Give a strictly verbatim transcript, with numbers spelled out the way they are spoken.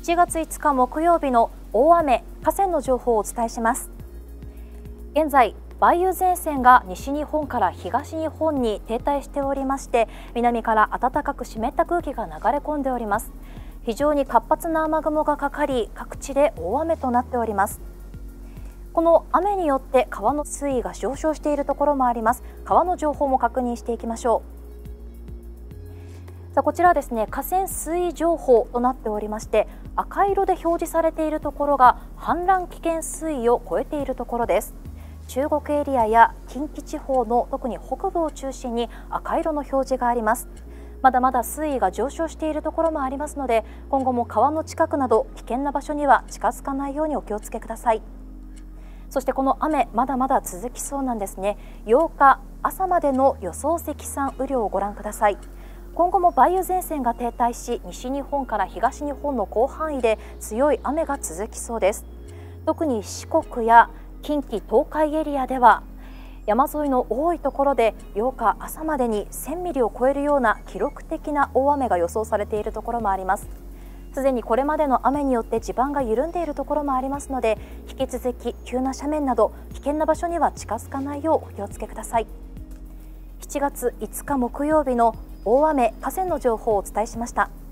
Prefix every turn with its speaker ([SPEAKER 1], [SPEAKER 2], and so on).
[SPEAKER 1] しちがついつか木曜日の大雨・河川の情報をお伝えします。現在、梅雨前線が西日本から東日本に停滞しておりまして、南から暖かく湿った空気が流れ込んでおります。非常に活発な雨雲がかかり、各地で大雨となっております。この雨によって川の水位が上昇しているところもあります。川の情報も確認していきましょう。さあこちらはですね、河川水位情報となっておりまして、赤色で表示されているところが氾濫危険水位を超えているところです。中国エリアや近畿地方の特に北部を中心に赤色の表示があります。まだまだ水位が上昇しているところもありますので、今後も川の近くなど危険な場所には近づかないようにお気をつけください。そしてこの雨、まだまだ続きそうなんですね。ようか朝までの予想積算雨量をご覧ください。今後も梅雨前線が停滞し、西日本から東日本の広範囲で強い雨が続きそうです。特に四国や近畿、東海エリアでは山沿いの多いところでようか朝までにせんミリを超えるような記録的な大雨が予想されているところもあります。すでにこれまでの雨によって地盤が緩んでいるところもありますので、引き続き急な斜面など危険な場所には近づかないようお気をつけください。しちがついつか木曜日の大雨・河川の情報をお伝えしました。